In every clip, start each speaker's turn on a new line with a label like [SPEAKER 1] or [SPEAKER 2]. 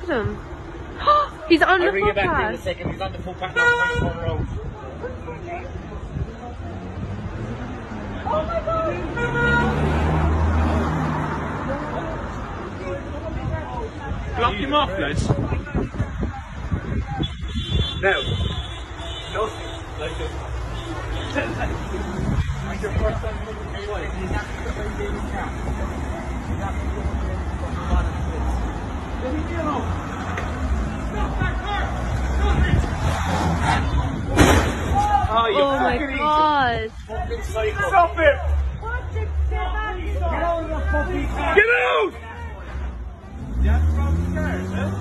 [SPEAKER 1] at him. He's on the
[SPEAKER 2] I'll bring you back in a
[SPEAKER 1] footpath.
[SPEAKER 2] second. He's on the footpath now, on the road.
[SPEAKER 1] Oh my God!
[SPEAKER 2] Block him off, lads. Now. No. Like this. Like your first time looking for what? He's actually the way David can. He's actually the one that a lot of this. Let me get home. Stop that car! Stop it! Oh, you
[SPEAKER 1] my God!
[SPEAKER 2] Fucking psycho. Stop it! Get out of the fucking car! Get out! That's from the cars, huh?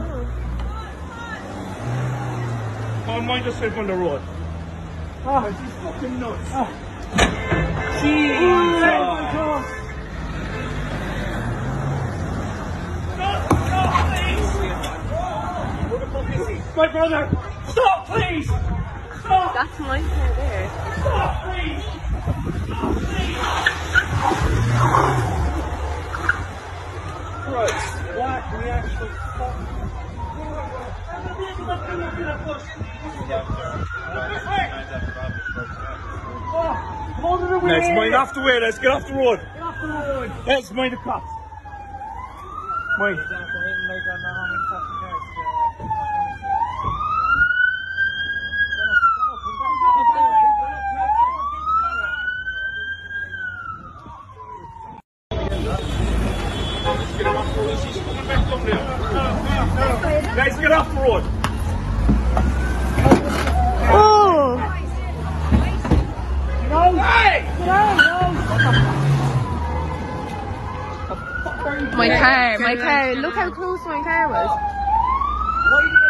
[SPEAKER 2] Oh, mind yourself on the road. Oh, she's fucking nuts. Oh. Jesus. Oh my God. Stop, please. Who the fuck is he? My brother. Stop, please. Stop.
[SPEAKER 1] That's my car there.
[SPEAKER 2] Stop, please. Stop, please. Christ. What? We actually stopped. Let's mind off the way, let's get off the road. Get off the road. Let's mind the cops. Wait. Guys, get off the road.
[SPEAKER 1] Oh!
[SPEAKER 2] No! Hey!
[SPEAKER 1] My car, look how close my car was.